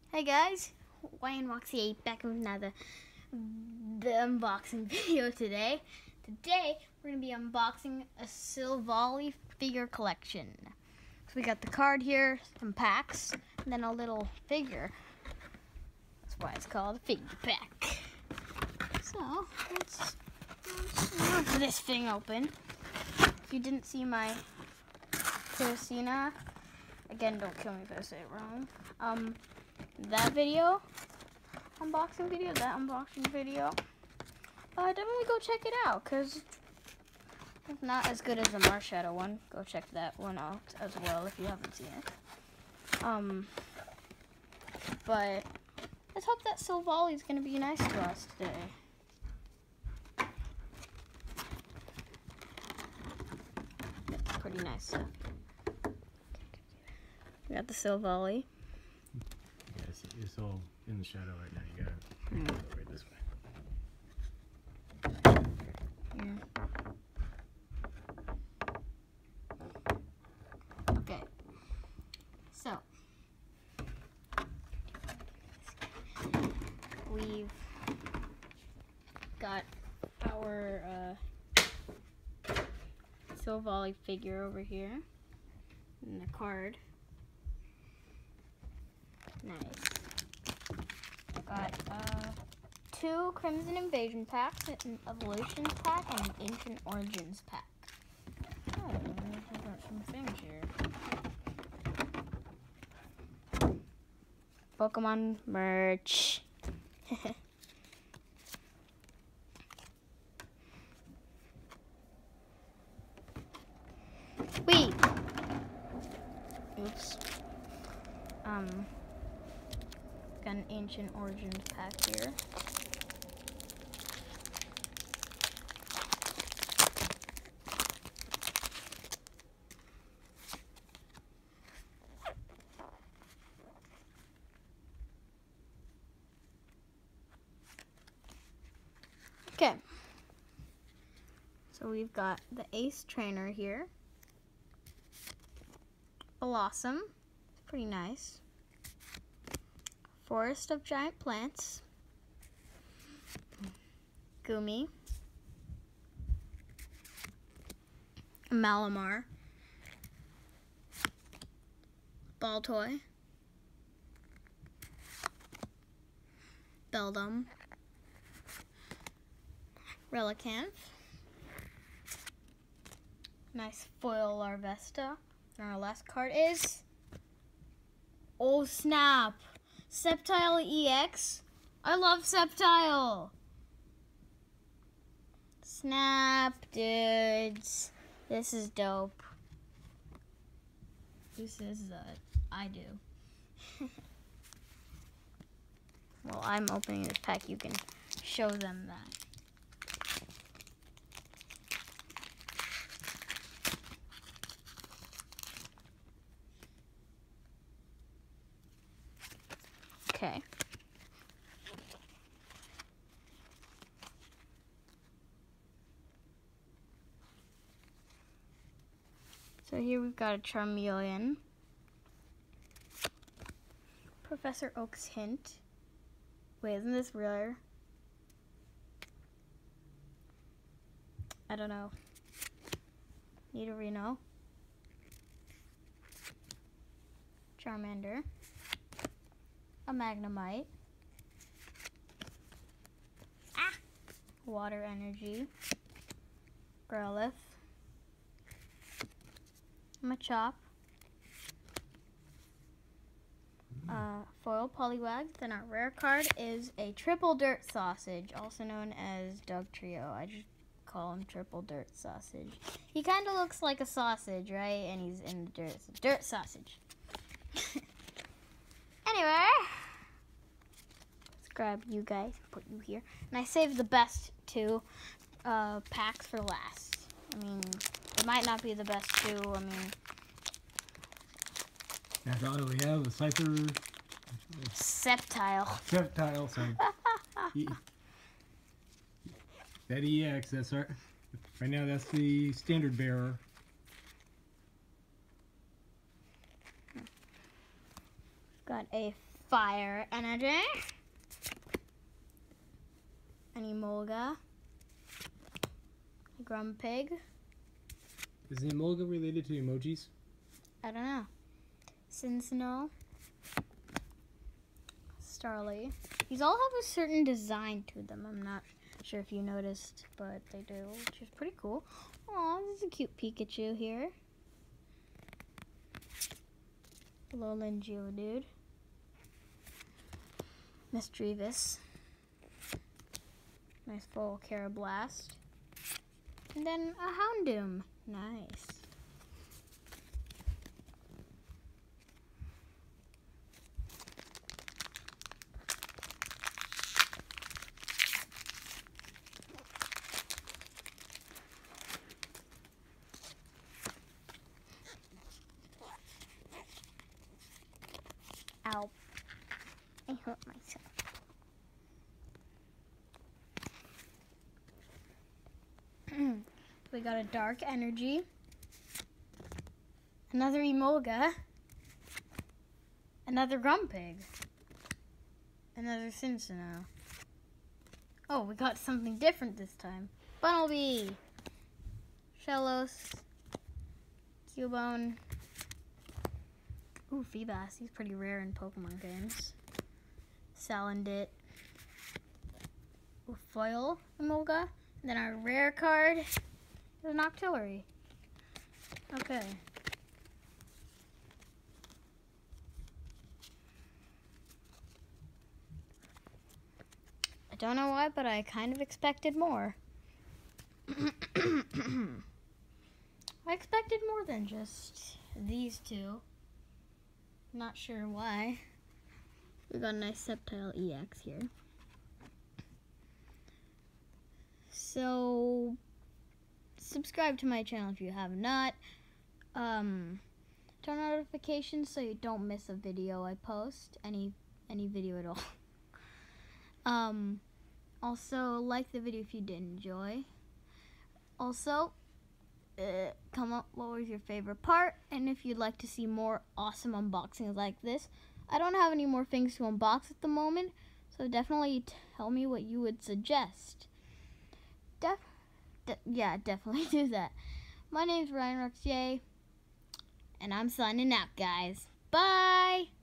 Hey guys, Wayne Moxie 8 back with another unboxing video today. Today we're going to be unboxing a Silvally figure collection. So we got the card here, some packs, and then a little figure. That's why it's called a figure pack. So let's move this thing open. If you didn't see my Terracina, again, don't kill me if I say it wrong. That unboxing video, definitely go check it out, because it's not as good as the Marshadow one. Go check that one out as well if you haven't seen it. But let's hope that Silvally is going to be nice to us today. That's pretty nice stuff. We got the Silvally. Yes, it's all in the shadow right now. You gotta go right this way. Okay, so we've got our Silvally figure over here and the card. Nice. Got 2 Crimson Invasion packs, an Evolutions pack, and an Ancient Origins pack. Oh, I've got some things here. Pokemon merch. Wait. Oops. Got an Ancient Origins pack here. Okay. So we've got the Ace Trainer here. Blossom. Pretty nice. Forest of Giant Plants. Gumi. Malamar. Baltoy. Beldum. Relicanth. Nice foil Larvesta. And our last card is... oh snap! Sceptile EX. I love Sceptile. Snap, dudes. This is dope. This is I do. While I'm opening this pack, you can show them that. Okay. So here we've got a Charmeleon. Professor Oak's Hint. Wait, isn't this rare? I don't know. Nidorino. Charmander. A Magnemite. Water Energy. Growlithe. Machop. Foil Poliwag. Then our rare card is a Triple Dirt Sausage, also known as Dugtrio. I just call him Triple Dirt Sausage. He kind of looks like a sausage, right? And he's in the dirt. It's a dirt sausage. Anyway, let's grab you guys and put you here. And I saved the best 2 packs for last. I mean, it might not be the best 2. I mean, That's all we have. The Scyther. Sceptile. Sceptile. So that EX. That's right. Right now, that's the standard bearer. Got a Fire Energy, an Emolga, a Grumpig. Is the Emolga related to emojis? I don't know. Cincinnati, Starly. These all have a certain design to them. I'm not sure if you noticed, but they do, which is pretty cool. Aw, this is a cute Pikachu here. Alolan Geodude. Misdreavus. Nice full Carablast. And then a Houndoom. Nice. Ow. I hurt myself. We got a Dark Energy. Another Emolga. Another Grumpig. Another Cincinnati. Oh, we got something different this time. Bunnelby. Shellos. Cubone. Ooh, Feebas. He's pretty rare in Pokemon games. Salandit. Ooh, Foil Emolga. And then our rare card is an Octillery. Okay. I don't know why, but I kind of expected more. I expected more than just these two. Not sure why. We got a nice Sceptile EX here. So, subscribe to my channel if you have not. Turn on notifications so you don't miss a video I post, any video at all. Also, like the video if you did enjoy. Also, comment what was your favorite part, and if you'd like to see more awesome unboxings like this. I don't have any more things to unbox at the moment, so definitely tell me what you would suggest. Yeah, definitely do that. My name's Ryan Roxier, and I'm signing out, guys. Bye!